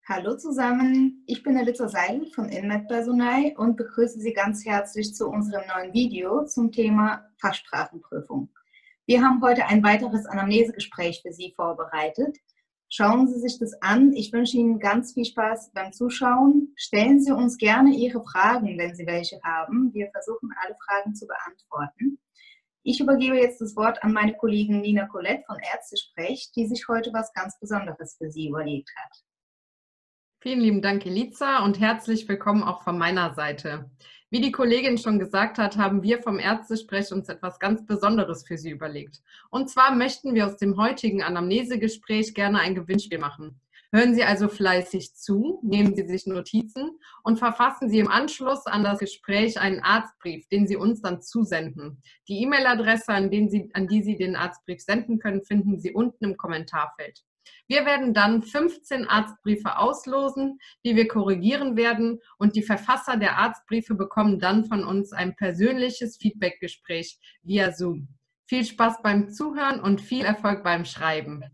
Hallo zusammen, ich bin Elitza Seidel von InMed Personal und begrüße Sie ganz herzlich zu unserem neuen Video zum Thema Fachsprachenprüfung. Wir haben heute ein weiteres Anamnesegespräch für Sie vorbereitet. Schauen Sie sich das an. Ich wünsche Ihnen ganz viel Spaß beim Zuschauen. Stellen Sie uns gerne Ihre Fragen, wenn Sie welche haben. Wir versuchen, alle Fragen zu beantworten. Ich übergebe jetzt das Wort an meine Kollegin Nina Colette von Ärztesprech, die sich heute was ganz Besonderes für Sie überlegt hat. Vielen lieben Dank, Elitza, und herzlich willkommen auch von meiner Seite. Wie die Kollegin schon gesagt hat, haben wir vom Ärztesprech uns etwas ganz Besonderes für Sie überlegt. Und zwar möchten wir aus dem heutigen Anamnesegespräch gerne ein Gewinnspiel machen. Hören Sie also fleißig zu, nehmen Sie sich Notizen und verfassen Sie im Anschluss an das Gespräch einen Arztbrief, den Sie uns dann zusenden. Die E-Mail-Adresse, an die Sie den Arztbrief senden können, finden Sie unten im Kommentarfeld. Wir werden dann 15 Arztbriefe auslosen, die wir korrigieren werden, und die Verfasser der Arztbriefe bekommen dann von uns ein persönliches Feedbackgespräch via Zoom. Viel Spaß beim Zuhören und viel Erfolg beim Schreiben.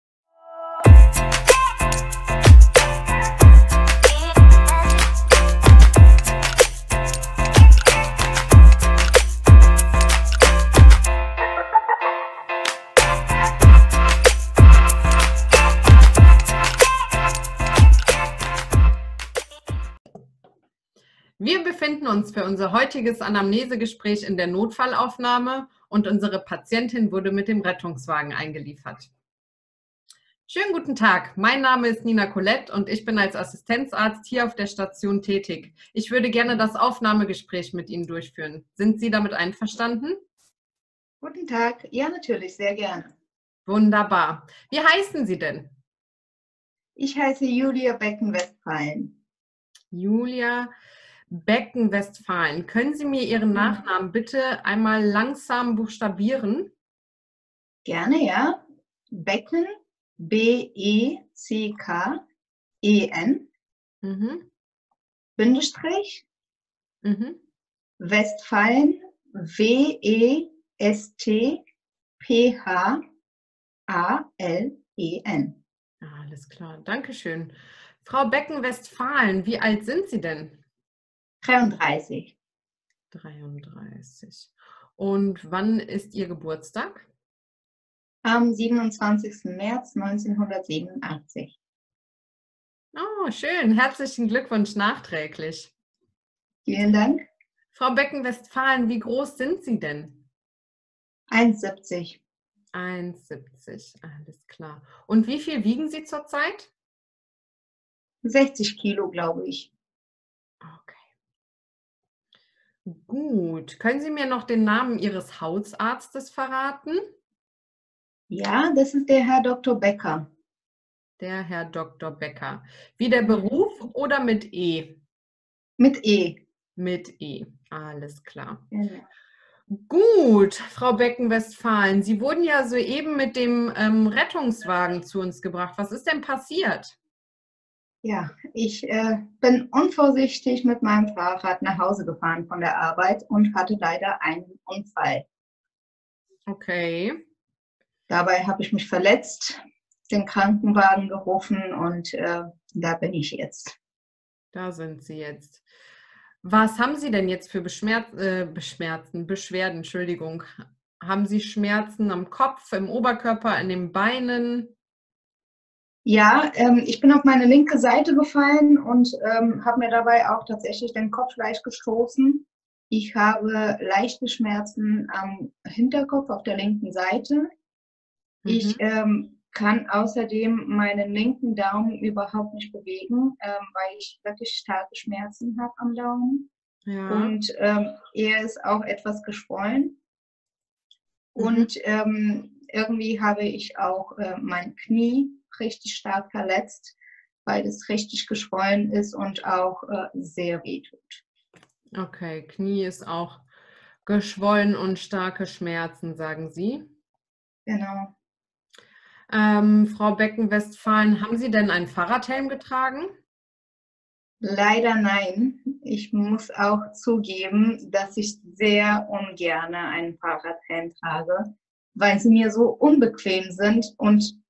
Wir befinden uns für unser heutiges Anamnesegespräch in der Notfallaufnahme und unsere Patientin wurde mit dem Rettungswagen eingeliefert. Schönen guten Tag, mein Name ist Nina Colette und ich bin als Assistenzarzt hier auf der Station tätig. Ich würde gerne das Aufnahmegespräch mit Ihnen durchführen. Sind Sie damit einverstanden? Guten Tag, ja natürlich, sehr gerne. Wunderbar. Wie heißen Sie denn? Ich heiße Julia Becken-Westphalen. Julia Becken-Westphalen. Können Sie mir Ihren Nachnamen bitte einmal langsam buchstabieren? Gerne, ja. Becken, B-E-C-K-E-N, Bindestrich, Westphalen, W-E-S-T-P-H-A-L-E-N. Alles klar, danke schön. Frau Becken-Westphalen, wie alt sind Sie denn? 33. 33. Und wann ist Ihr Geburtstag? Am 27. März 1987. Oh, schön. Herzlichen Glückwunsch nachträglich. Vielen Dank. Frau Becken-Westphalen, wie groß sind Sie denn? 1,70. 1,70, alles klar. Und wie viel wiegen Sie zurzeit? 60 Kilo, glaube ich. Okay. Gut. Können Sie mir noch den Namen Ihres Hausarztes verraten? Ja, das ist der Herr Dr. Becker. Der Herr Dr. Becker. Wie der Beruf oder mit E? Mit E. Mit E, alles klar. Genau. Gut, Frau Becken-Westphalen, Sie wurden ja soeben mit dem Rettungswagen zu uns gebracht. Was ist denn passiert? Ja, ich bin unvorsichtig mit meinem Fahrrad nach Hause gefahren von der Arbeit und hatte leider einen Unfall. Okay. Dabei habe ich mich verletzt, den Krankenwagen gerufen und da bin ich jetzt. Da sind Sie jetzt. Was haben Sie denn jetzt für Beschwerden, Entschuldigung. Haben Sie Schmerzen am Kopf, im Oberkörper, in den Beinen? Ja, ich bin auf meine linke Seite gefallen und habe mir dabei auch tatsächlich den Kopf leicht gestoßen. Ich habe leichte Schmerzen am Hinterkopf auf der linken Seite. Ich kann außerdem meinen linken Daumen überhaupt nicht bewegen, weil ich wirklich starke Schmerzen habe am Daumen. Ja. Und er ist auch etwas geschwollen. Und irgendwie habe ich auch mein Knie richtig stark verletzt, weil es richtig geschwollen ist und auch sehr weh tut. Okay, Knie ist auch geschwollen und starke Schmerzen, sagen Sie? Genau. Frau Becken-Westphalen, haben Sie denn einen Fahrradhelm getragen? Leider nein. Ich muss auch zugeben, dass ich sehr ungern einen Fahrradhelm trage, weil sie mir so unbequem sind und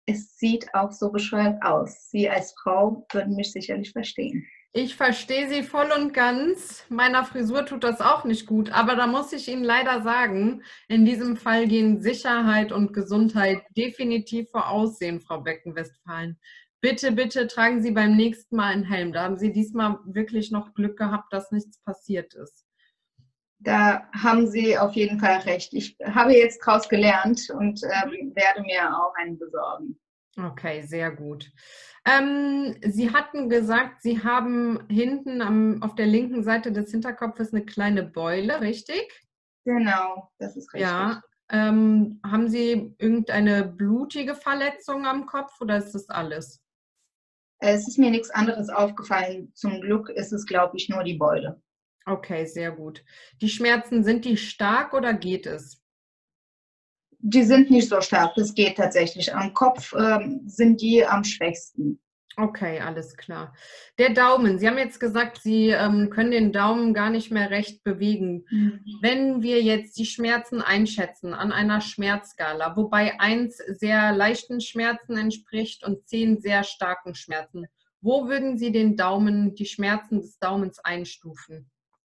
es sieht auch so bescheuert aus. Sie als Frau würden mich sicherlich verstehen. Ich verstehe Sie voll und ganz. Meiner Frisur tut das auch nicht gut, aber da muss ich Ihnen leider sagen, in diesem Fall gehen Sicherheit und Gesundheit definitiv vor Aussehen, Frau Becken-Westphalen. Bitte, bitte tragen Sie beim nächsten Mal einen Helm. Da haben Sie diesmal wirklich noch Glück gehabt, dass nichts passiert ist. Da haben Sie auf jeden Fall recht. Ich habe jetzt daraus gelernt und werde mir auch einen besorgen. Okay, sehr gut. Sie hatten gesagt, Sie haben hinten auf der linken Seite des Hinterkopfes eine kleine Beule, richtig? Genau, das ist richtig. Ja. Haben Sie irgendeine blutige Verletzung am Kopf oder ist das alles? Es ist mir nichts anderes aufgefallen. Zum Glück ist es, glaube ich, nur die Beule. Okay, sehr gut. Die Schmerzen, sind die stark oder geht es? Die sind nicht so stark, das geht tatsächlich. Am Kopf sind die am schwächsten. Okay, alles klar. Der Daumen, Sie haben jetzt gesagt, Sie können den Daumen gar nicht mehr recht bewegen. Wenn wir jetzt die Schmerzen einschätzen an einer Schmerzskala, wobei 1 sehr leichten Schmerzen entspricht und 10 sehr starken Schmerzen, wo würden Sie den Daumen, die Schmerzen des Daumens einstufen?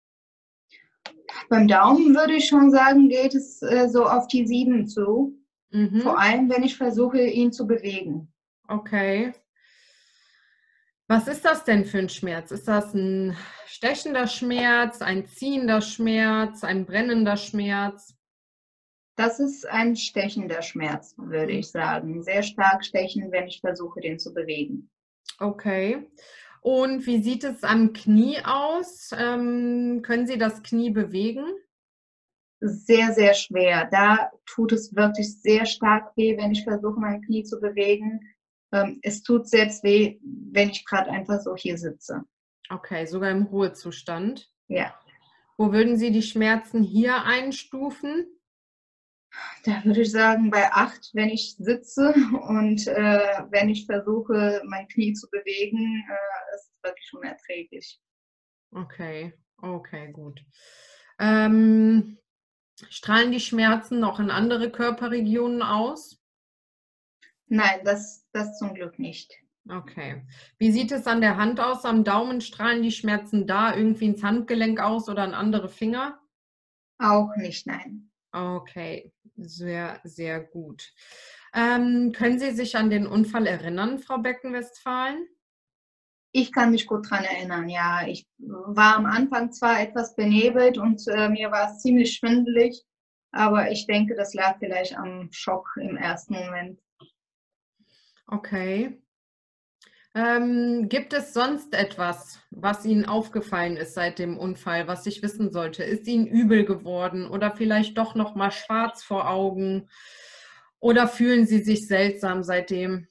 Beim Daumen würde ich schon sagen, geht es so auf die 7 zu. Vor Mhm. allem, wenn ich versuche, ihn zu bewegen. Okay. Was ist das denn für ein Schmerz? Ist das ein stechender Schmerz, ein ziehender Schmerz, ein brennender Schmerz? Das ist ein stechender Schmerz, würde ich sagen. Sehr stark stechen, wenn ich versuche, den zu bewegen. Okay. Und wie sieht es am Knie aus? Können Sie das Knie bewegen? Sehr, sehr schwer. Da tut es wirklich sehr stark weh, wenn ich versuche, mein Knie zu bewegen. Es tut selbst weh, wenn ich gerade einfach so hier sitze. Okay, sogar im Ruhezustand. Ja, Wo würden Sie die Schmerzen hier einstufen? da würde ich sagen, bei 8, wenn ich sitze und wenn ich versuche, mein Knie zu bewegen, ist es wirklich unerträglich. Okay, okay, gut. Strahlen die Schmerzen noch in andere Körperregionen aus? Nein, das zum Glück nicht. Okay. Wie sieht es an der Hand aus? Am Daumen strahlen die Schmerzen da irgendwie ins Handgelenk aus oder an andere Finger? Auch nicht, nein. Okay, sehr, sehr gut. Können Sie sich an den Unfall erinnern, Frau Becken-Westphalen? Ich kann mich gut dran erinnern, ja. Ich war am Anfang zwar etwas benebelt und mir war es ziemlich schwindelig, aber ich denke, das lag vielleicht am Schock im ersten Moment. Okay. Gibt es sonst etwas, was Ihnen aufgefallen ist seit dem Unfall, was ich wissen sollte? Ist Ihnen übel geworden oder vielleicht doch noch mal schwarz vor Augen? Oder fühlen Sie sich seltsam seitdem?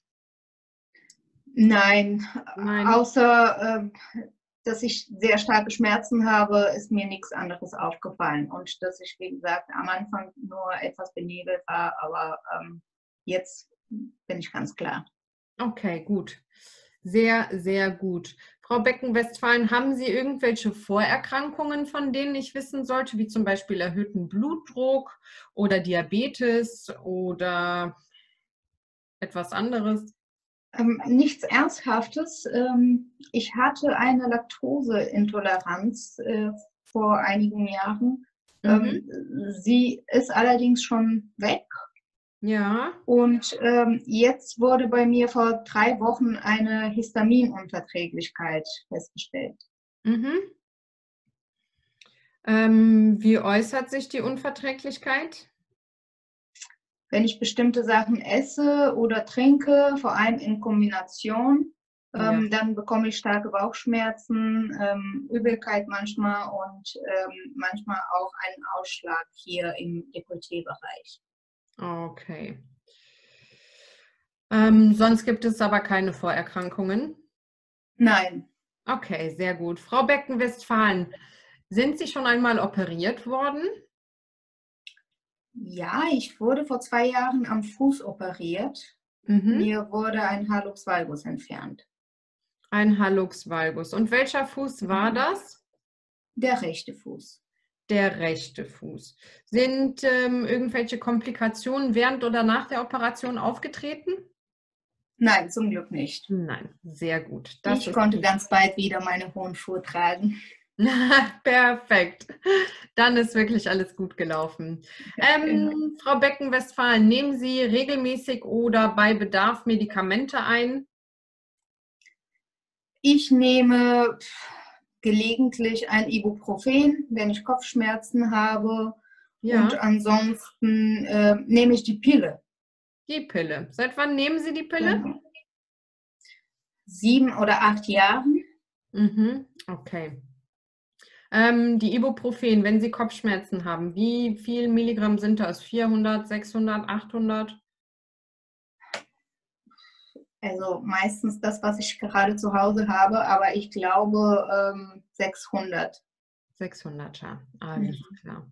Nein, Nein. außer dass ich sehr starke Schmerzen habe, ist mir nichts anderes aufgefallen. Und dass ich, wie gesagt, am Anfang nur etwas benebelt war, aber jetzt bin ich ganz klar. Okay, gut. Sehr, sehr gut. Frau Becken-Westphalen, haben Sie irgendwelche Vorerkrankungen, von denen ich wissen sollte, wie zum Beispiel erhöhten Blutdruck oder Diabetes oder etwas anderes? Nichts Ernsthaftes. Ich hatte eine Laktoseintoleranz vor einigen Jahren. Mhm. Sie ist allerdings schon weg. Ja. Und jetzt wurde bei mir vor 3 Wochen eine Histaminunverträglichkeit festgestellt. Mhm. Wie äußert sich die Unverträglichkeit? Wenn ich bestimmte Sachen esse oder trinke, vor allem in Kombination, Ja. dann bekomme ich starke Bauchschmerzen, Übelkeit manchmal und manchmal auch einen Ausschlag hier im Dekolleté-Bereich. Okay. Sonst gibt es aber keine Vorerkrankungen. Nein, Okay, sehr gut. Frau Becken-Westphalen, sind Sie schon einmal operiert worden? ja, ich wurde vor 2 Jahren am Fuß operiert. Mhm. Mir wurde ein Hallux valgus entfernt. Ein Hallux valgus. Und welcher Fuß war Mhm. das? Der rechte Fuß. Der rechte Fuß. Sind irgendwelche Komplikationen während oder nach der Operation aufgetreten? Nein, zum Glück nicht. Nein, sehr gut. Das Ich ist konnte ganz bald wieder meine hohen Schuhe tragen. perfekt. Dann ist wirklich alles gut gelaufen. Genau. Frau Becken-Westphalen, nehmen Sie regelmäßig oder bei Bedarf Medikamente ein? Ich nehme gelegentlich ein Ibuprofen, wenn ich Kopfschmerzen habe. Und Ja, ansonsten nehme ich die Pille. die Pille. Seit wann nehmen Sie die Pille? Genau. 7 oder 8 Jahren. Mhm, okay. Die Ibuprofen, wenn Sie Kopfschmerzen haben, wie viel Milligramm sind das? 400, 600, 800? Also meistens das, was ich gerade zu Hause habe, aber ich glaube 600. 600er, alles Mhm. klar.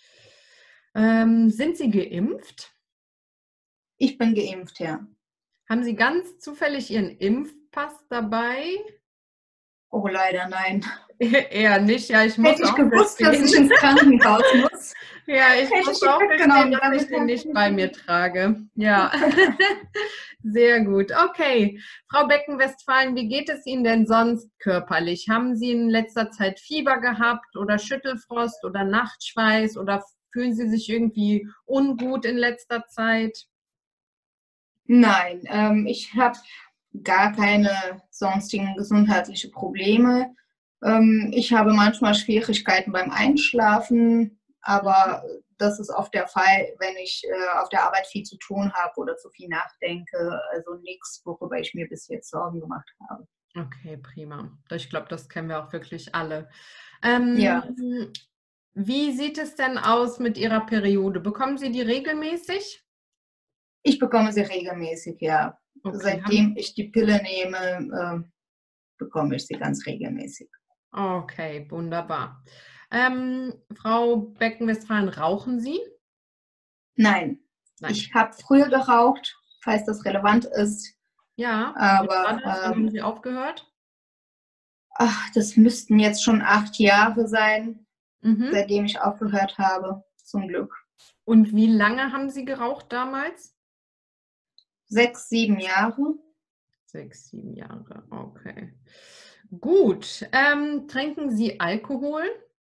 Sind Sie geimpft? Ich bin geimpft, ja. Haben Sie ganz zufällig Ihren Impfpass dabei? Oh, leider nein. Eher nicht. Ja, ich muss Hätte ich auch gewusst, dass gestehen. ich ins Krankenhaus muss, Ja, ich hätte muss ich ihn auch gestehen, mitgenommen. dass ich Damit den kann nicht ich bei nicht. mir trage. Ja, sehr gut. Okay, Frau Becken-Westphalen, wie geht es Ihnen denn sonst körperlich? Haben Sie in letzter Zeit Fieber gehabt oder Schüttelfrost oder Nachtschweiß oder fühlen Sie sich irgendwie ungut in letzter Zeit? Nein, ich habe gar keine sonstigen gesundheitlichen Probleme. Ich habe manchmal Schwierigkeiten beim Einschlafen, Mhm. aber das ist oft der Fall, wenn ich auf der Arbeit viel zu tun habe oder zu viel nachdenke. Also nichts, worüber ich mir bis jetzt Sorgen gemacht habe. Okay, prima. Ich glaube, das kennen wir auch wirklich alle. Ja, Ähm, Wie sieht es denn aus mit Ihrer Periode? Bekommen Sie die regelmäßig? ich bekomme sie regelmäßig, ja. Okay, Seitdem ich die Pille nehme, bekomme ich sie ganz regelmäßig. okay, wunderbar. Frau Becken-Westphalen, rauchen Sie? Nein, Nein. ich habe früher geraucht, falls das relevant ist, Ja, wie war aber das? Wann haben Sie aufgehört? das müssten jetzt schon 8 Jahre sein, Mhm. seitdem ich aufgehört habe, zum Glück. Und wie lange haben Sie geraucht damals? 6, 7 Jahre. 6, 7 Jahre, okay. Gut. Trinken Sie Alkohol?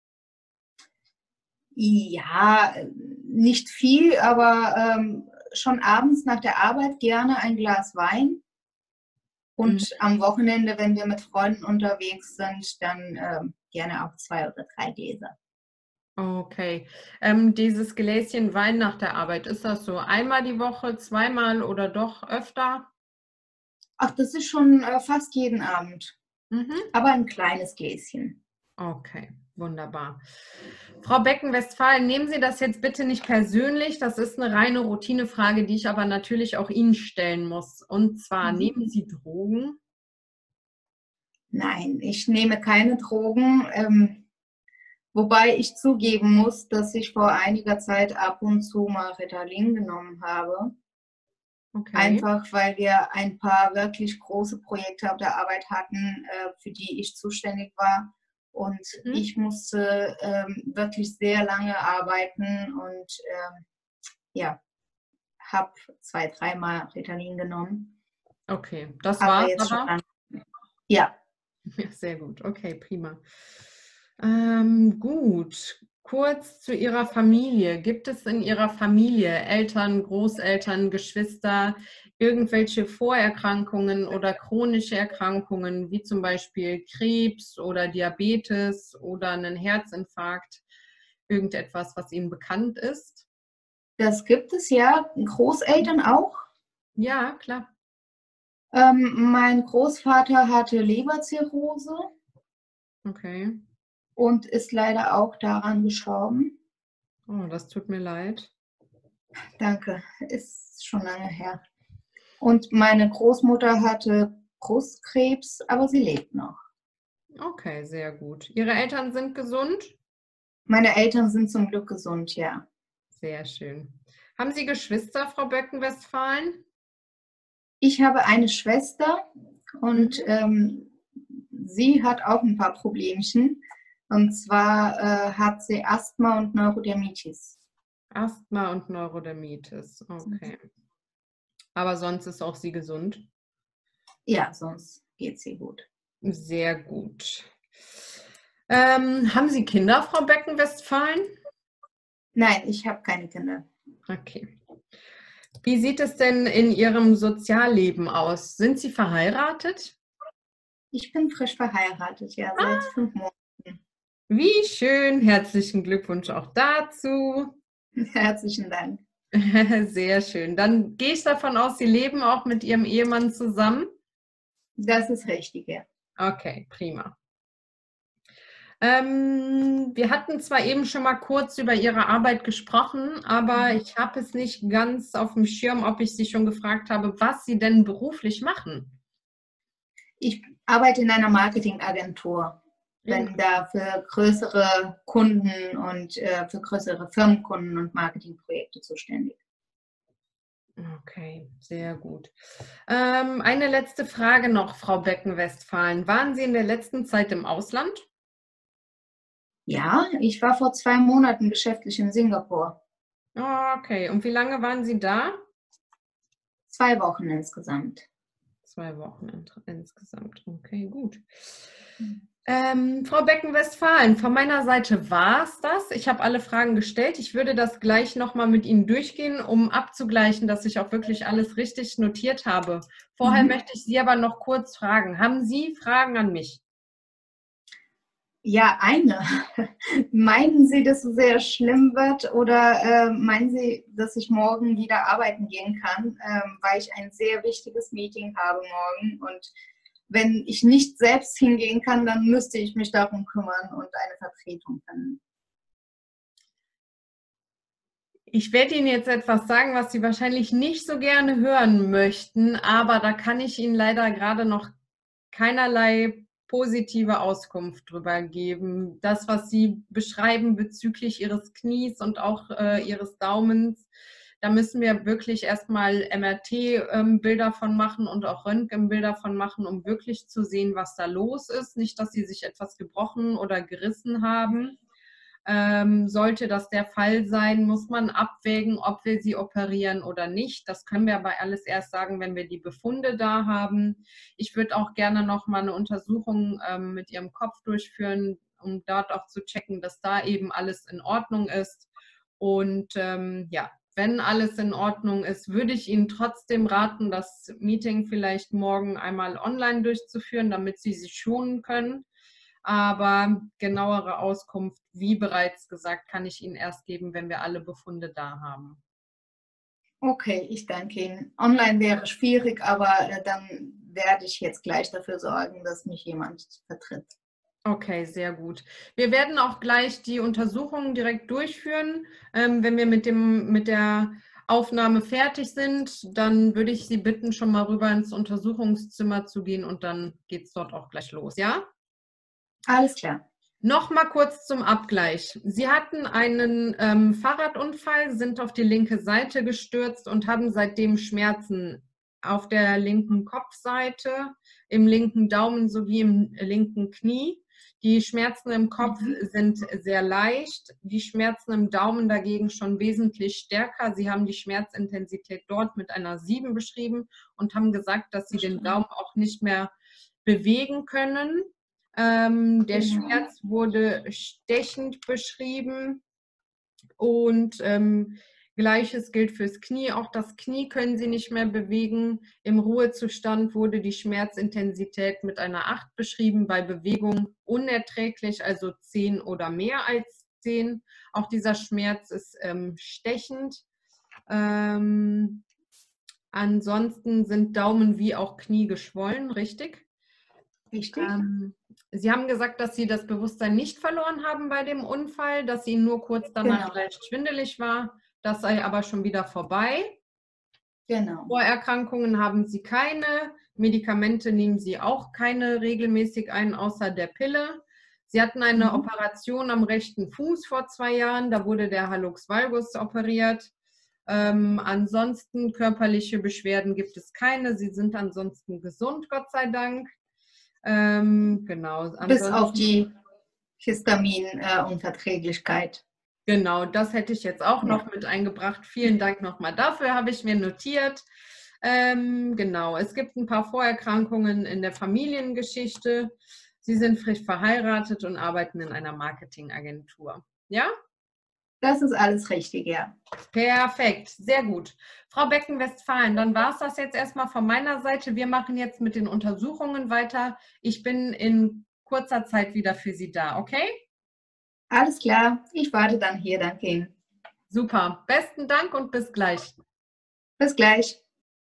Ja, nicht viel, aber schon abends nach der Arbeit gerne ein Glas Wein. Mhm. Und am Wochenende, wenn wir mit Freunden unterwegs sind, dann gerne auch 2 oder 3 Gläser. Okay. Dieses Gläschen Wein nach der Arbeit, ist das so einmal die Woche, zweimal oder doch öfter? Ach, das ist schon fast jeden Abend, Mhm. aber ein kleines Gläschen. Okay, wunderbar. Frau Becken-Westphalen, nehmen Sie das jetzt bitte nicht persönlich. Das ist eine reine Routinefrage, die ich aber natürlich auch Ihnen stellen muss. Und zwar, Mhm. nehmen Sie Drogen? Nein, ich nehme keine Drogen, wobei ich zugeben muss, dass ich vor einiger Zeit ab und zu mal Ritalin genommen habe. Okay. Einfach weil wir ein paar wirklich große Projekte auf der Arbeit hatten, für die ich zuständig war. Und Mhm. ich musste wirklich sehr lange arbeiten und ja, habe 2, 3 Mal Ritalin genommen. Okay, das Aber war's jetzt schon aber. lange. Ja, Ja, sehr gut. Okay, prima. Gut. Kurz zu Ihrer Familie. Gibt es in Ihrer Familie Eltern, Großeltern, Geschwister irgendwelche Vorerkrankungen oder chronische Erkrankungen, wie zum Beispiel Krebs oder Diabetes oder einen Herzinfarkt? Irgendetwas, was Ihnen bekannt ist? das gibt es ja. Großeltern auch. Ja, klar. Mein Großvater hatte Leberzirrhose Okay. und ist leider auch daran gestorben. Oh, das tut mir leid. Danke, ist schon lange her. Und meine Großmutter hatte Brustkrebs, aber sie lebt noch. Okay, sehr gut. Ihre Eltern sind gesund? Meine Eltern sind zum Glück gesund, ja. Sehr schön. Haben Sie Geschwister, Frau Böcken-Westphalen? Ich habe eine Schwester und Mhm. sie hat auch ein paar Problemchen. Und zwar hat sie Asthma und Neurodermitis. Asthma und Neurodermitis. Okay. Aber sonst ist auch sie gesund. Ja, sonst geht es ihr gut. Sehr gut. Haben Sie Kinder, Frau Becken-Westphalen? Nein, ich habe keine Kinder. Okay. Wie sieht es denn in Ihrem Sozialleben aus? Sind Sie verheiratet? Ich bin frisch verheiratet, ja, seit 5 Monaten. Wie schön. Herzlichen Glückwunsch auch dazu. Herzlichen Dank. Sehr schön. Dann gehe ich davon aus, Sie leben auch mit Ihrem Ehemann zusammen? Das ist richtig, ja. Okay, prima. Wir hatten zwar eben schon mal kurz über Ihre Arbeit gesprochen, aber ich habe es nicht ganz auf dem Schirm, ob ich Sie schon gefragt habe, was Sie denn beruflich machen. Ich arbeite in einer Marketingagentur. Bin da für größere Kunden und für größere Firmenkunden und Marketingprojekte zuständig. Okay, sehr gut. Eine letzte Frage noch, Frau Becken-Westphalen. Waren Sie in der letzten Zeit im Ausland? Ja, ich war vor 2 Monaten geschäftlich in Singapur. Okay, und wie lange waren Sie da? 2 Wochen insgesamt. 2 Wochen insgesamt. Okay, gut. Frau Becken-Westphalen, von meiner Seite war es das. Ich habe alle Fragen gestellt. Ich würde das gleich nochmal mit Ihnen durchgehen, um abzugleichen, dass ich auch wirklich alles richtig notiert habe. Vorher möchte ich Sie aber noch kurz fragen. Haben Sie Fragen an mich? Ja, eine. Meinen Sie, dass es sehr schlimm wird oder meinen Sie, dass ich morgen wieder arbeiten gehen kann, weil ich ein sehr wichtiges Meeting habe morgen und wenn ich nicht selbst hingehen kann, dann müsste ich mich darum kümmern und eine Vertretung finden. Ich werde Ihnen jetzt etwas sagen, was Sie wahrscheinlich nicht so gerne hören möchten, aber da kann ich Ihnen leider gerade noch keinerlei positive Auskunft drüber geben. Das, was Sie beschreiben bezüglich Ihres Knies und auch Ihres Daumens, da müssen wir wirklich erstmal MRT-Bilder von machen und auch Röntgenbilder von machen, um wirklich zu sehen, was da los ist. Nicht, dass Sie sich etwas gebrochen oder gerissen haben. Sollte das der Fall sein, muss man abwägen, ob wir sie operieren oder nicht. Das können wir aber alles erst sagen, wenn wir die Befunde da haben. Ich würde auch gerne noch mal eine Untersuchung mit Ihrem Kopf durchführen, um dort auch zu checken, dass da eben alles in Ordnung ist. Und ja, wenn alles in Ordnung ist, würde ich Ihnen trotzdem raten, das Meeting vielleicht morgen einmal online durchzuführen, damit Sie sich schonen können. Aber genauere Auskunft, wie bereits gesagt, kann ich Ihnen erst geben, wenn wir alle Befunde da haben. Okay, ich danke Ihnen. Online wäre schwierig, aber dann werde ich jetzt gleich dafür sorgen, dass mich jemand vertritt. Okay, sehr gut. Wir werden auch gleich die Untersuchungen direkt durchführen. Wenn wir mit der Aufnahme fertig sind, dann würde ich Sie bitten, schon mal rüber ins Untersuchungszimmer zu gehen und dann geht es dort auch gleich los, ja? Alles klar. Noch mal kurz zum Abgleich. Sie hatten einen Fahrradunfall, sind auf die linke Seite gestürzt und haben seitdem Schmerzen auf der linken Kopfseite, im linken Daumen sowie im linken Knie. Die Schmerzen im Kopf sind sehr leicht, die Schmerzen im Daumen dagegen schon wesentlich stärker. Sie haben die Schmerzintensität dort mit einer 7 beschrieben und haben gesagt, dass Sie den Daumen auch nicht mehr bewegen können. Der Schmerz wurde stechend beschrieben und Gleiches gilt fürs Knie. Auch das Knie können Sie nicht mehr bewegen. Im Ruhezustand wurde die Schmerzintensität mit einer 8 beschrieben, bei Bewegung unerträglich, also 10 oder mehr als 10. Auch dieser Schmerz ist stechend. Ansonsten sind Daumen wie auch Knie geschwollen, richtig? Richtig. Sie haben gesagt, dass Sie das Bewusstsein nicht verloren haben bei dem Unfall, dass Ihnen nur kurz danach leicht schwindelig war. Das sei aber schon wieder vorbei. Genau. Vorerkrankungen haben Sie keine. Medikamente nehmen Sie auch keine regelmäßig ein, außer der Pille. Sie hatten eine Operation am rechten Fuß vor 2 Jahren. Da wurde der Hallux valgus operiert. Ansonsten körperliche Beschwerden gibt es keine. Sie sind ansonsten gesund, Gott sei Dank. Genau. Bis auf die Histaminunverträglichkeit. Genau, das hätte ich jetzt auch noch mit eingebracht. Vielen Dank nochmal dafür, habe ich mir notiert. Genau, es gibt ein paar Vorerkrankungen in der Familiengeschichte. Sie sind frisch verheiratet und arbeiten in einer Marketingagentur. Ja? Das ist alles richtig, ja. Perfekt, sehr gut. Frau Becken-Westphalen, dann war es das jetzt erstmal von meiner Seite. Wir machen jetzt mit den Untersuchungen weiter. Ich bin in kurzer Zeit wieder für Sie da, okay? Alles klar, ich warte dann hier, danke Ihnen. Super, besten Dank und bis gleich. Bis gleich.